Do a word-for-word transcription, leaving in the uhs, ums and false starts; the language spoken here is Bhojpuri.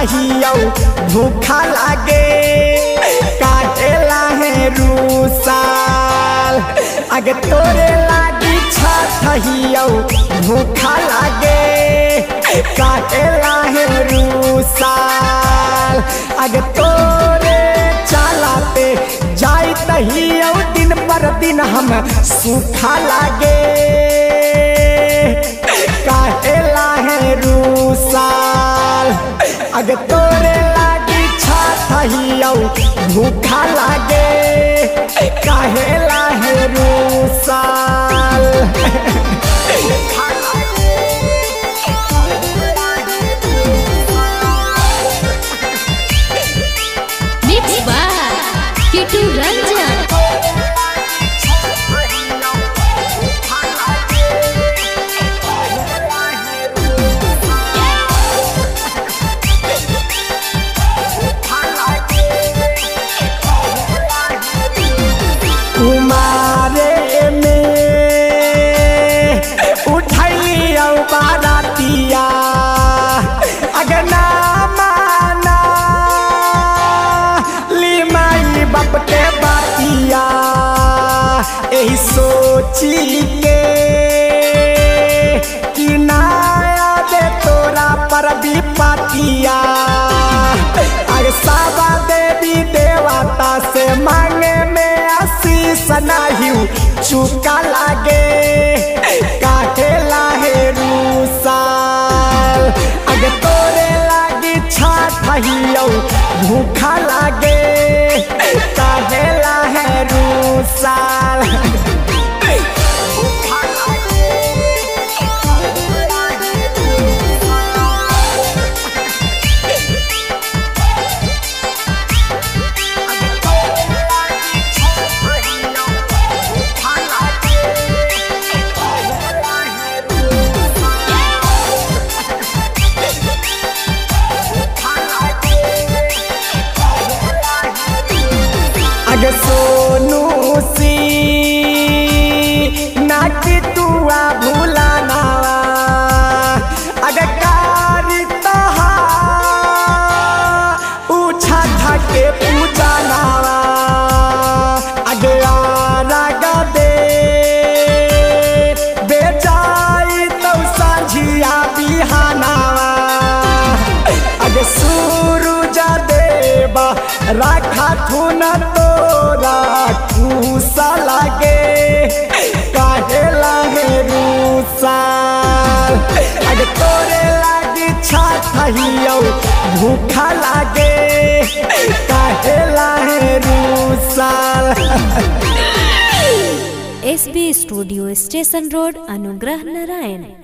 हियो भूखा लागे काहेला है रूसाल। अगे तोरे लागी छठ हियो भूखा लागे काहेला है रूसाल। अगे तोरे चाला पे जाई तहियो दिन पर दिन हम सूखा लागे काहेला है रूसाल। अगे तोरे लागी छठ हियो भूखा लागे काहेला है रूसाल। Mix by Kitu Ranjan. कुमारे में उठैलियो बारातिया अगना माना ली माई बाप के बातिया। यही सोची के कि नया दे तोरा पर भी पातिया। अरे साबा देवी देवता से मांगे में सनाहिउ चुका लागे काहेला है रूसाल। अगे तोरे लागी छठ हियो भूखा लागे काहेला है रूसाल। अगे सोनू सी नाकी तुआ भूलाना अगे कारी तहा उछा था के पूजा नावा। अगे आरा गदे बेचाई तो सांझिया बिहानावा। अगे सूरज देवा राखा थुन तोरा खुशा लागे काहेला है रूसाल। अगे तोरे लागी छठ हियो भूखा लागे काहेला है रूसाल। S B studio station road Anugrah Narayan.